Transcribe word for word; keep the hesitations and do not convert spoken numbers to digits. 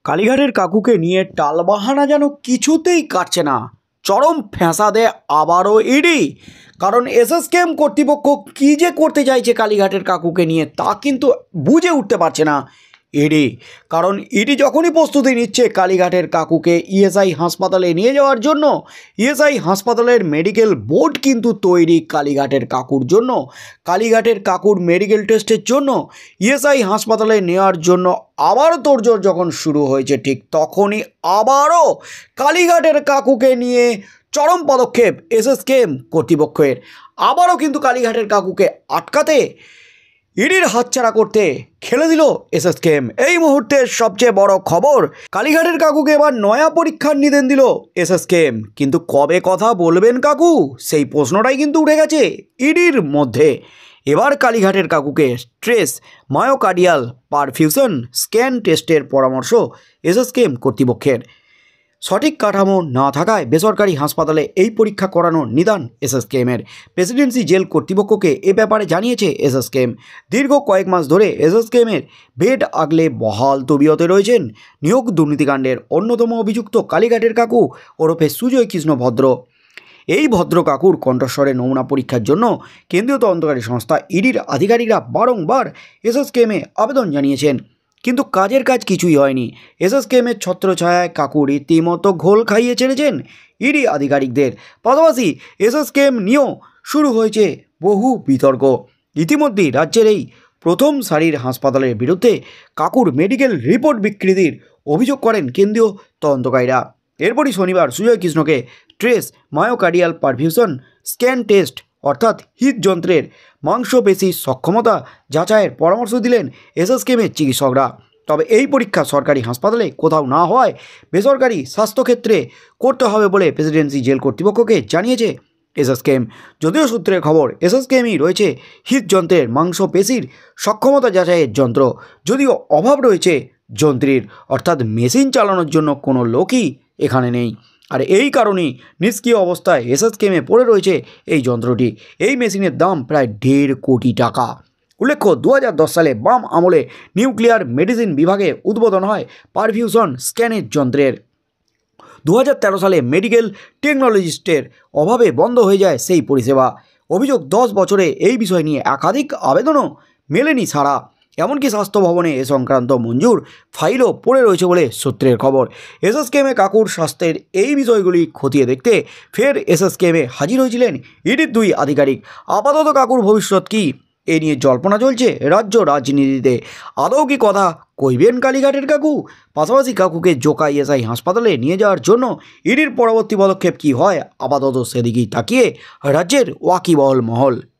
কালীঘাটের কাকুকে নিয়ে টালবাহানা যেন কিছুতেই কাটছে না। চরম ফ্যাঁসাদে আবারও ইডি। কারণ এসএসকেএম কর্তৃপক্ষ কী যে করতে চাইছে কালীঘাটের কাকুকে নিয়ে তা কিন্তু বুঝে উঠতে পারছে না ইডি। কারণ ইডি যখনই প্রস্তুতি নিচ্ছে কালীঘাটের কাকুকে ইএসআই হাসপাতালে নিয়ে যাওয়ার জন্য, ইএসআই হাসপাতালের মেডিকেল বোর্ড কিন্তু তৈরি কালীঘাটের কাকুর জন্য। কালীঘাটের কাকুর মেডিকেল টেস্টের জন্য ইএসআই হাসপাতালে নেওয়ার জন্য আবারও তোড়জোড় যখন শুরু হয়েছে, ঠিক তখনই আবারও কালীঘাটের কাকুকে নিয়ে চরম পদক্ষেপ এসএসকেএম কর্তৃপক্ষের। আবারও কিন্তু কালীঘাটের কাকুকে আটকাতে, ইডির হাতছাড়া করতে খেলে দিল এসএসকেএম। এই মুহূর্তের সবচেয়ে বড় খবর, কালীঘাটের কাকুকে এবার নয়া পরীক্ষার নির্দেশ দিল এসএসকেএম। কিন্তু কবে কথা বলবেন কাকু, সেই প্রশ্নটাই কিন্তু উঠে গেছে ইডির মধ্যে। এবার কালীঘাটের কাকুকে স্ট্রেস মায়োকার্ডিয়াল পারফিউশন স্ক্যান টেস্টের পরামর্শ এসএসকেএম কর্তৃপক্ষের। সঠিক কাঠামো না থাকায় বেসরকারি হাসপাতালে এই পরীক্ষা করানোর নিদান এসএসকেএমের। প্রেসিডেন্সি জেল কর্তৃপক্ষকে এ ব্যাপারে জানিয়েছে এসএসকেএম। দীর্ঘ কয়েক মাস ধরে এসএসকেএমের বেড আগলে বহাল তবিয়তে রয়েছেন নিয়োগ দুর্নীতিকাণ্ডের অন্যতম অভিযুক্ত কালীঘাটের কাকু ওরফে সুজয় কৃষ্ণ ভদ্র। এই ভদ্র কাকুর কণ্ঠস্বরে নমুনা পরীক্ষার জন্য কেন্দ্রীয় তদন্তকারী সংস্থা ইডির আধিকারিকরা বারংবার এসএসকেএমে আবেদন জানিয়েছেন, কিন্তু কাজের কাজ কিছুই হয়নি। এসএসকেএমের ছত্রছায়ায় কাকু রীতিমতো ঘোল খাইয়ে ছেড়েছেন ইডি আধিকারিকদের। পাশাপাশি এসএসকেএম নিয়েও শুরু হয়েছে বহু বিতর্ক। ইতিমধ্যেই রাজ্যের এই প্রথম সারির হাসপাতালের বিরুদ্ধে কাকুর মেডিকেল রিপোর্ট বিকৃতির অভিযোগ করেন কেন্দ্রীয় তদন্তকারীরা। এরপরই শনিবার সুজয় কৃষ্ণকে trace myocardial perfusion scan test অর্থাৎ হৃদযন্ত্রের মাংসপেশি সক্ষমতা যাচাইয়ের পরামর্শ দিলেন এসএসকেএমের চিকিৎসকরা। তবে এই পরীক্ষা সরকারি হাসপাতালে কোথাও না হওয়ায় বেসরকারি স্বাস্থ্যক্ষেত্রে করতে হবে বলে প্রেসিডেন্সি জেল কর্তৃপক্ষকে জানিয়েছে এসএসকেএম। যদিও সূত্রের খবর, এসএসকেএমই রয়েছে হৃদযন্ত্রের মাংসপেশির সক্ষমতা যাচাইয়ের যন্ত্র, যদিও অভাব রয়েছে যন্ত্রীর, অর্থাৎ মেশিন চালানোর জন্য কোনো লোকই এখানে নেই। আর এই কারণেই নিষ্ক্রিয় অবস্থায় এসএসকেএমে পড়ে রয়েছে এই যন্ত্রটি। এই মেশিনের দাম প্রায় দেড় কোটি টাকা। উল্লেখ্য, দু হাজার দশ সালে বাম আমলে নিউক্লিয়ার মেডিসিন বিভাগে উদ্বোধন হয় পারফিউশন স্ক্যানের যন্ত্রের। দু হাজার তেরো সালে মেডিকেল টেকনোলজিস্টের অভাবে বন্ধ হয়ে যায় সেই পরিষেবা। অভিযোগ, দশ বছরে এই বিষয় নিয়ে একাধিক আবেদনও মেলেনি সাড়া। এমনকি স্বাস্থ্য ভবনে এ সংক্রান্ত মঞ্জুর ফাইলও পড়ে রয়েছে বলে সূত্রের খবর। এসএসকেএমে কাকুর স্বাস্থ্যের এই বিষয়গুলি খতিয়ে দেখতে ফের এসএসকেএমে হাজির হয়েছিলেন ইডির দুই আধিকারিক। আপাতত কাকুর ভবিষ্যৎ কী, এ নিয়ে জল্পনা চলছে রাজ্য রাজনীতিতে। আদৌ কি কথা কইবেন কালীঘাটের কাকু? পাশাপাশি কাকুকে জোকা ইএসআই হাসপাতালে নিয়ে যাওয়ার জন্য ইডির পরবর্তী পদক্ষেপ কী হয়, আপাতত সেদিকেই তাকিয়ে রাজ্যের ওয়াকিবহল মহল।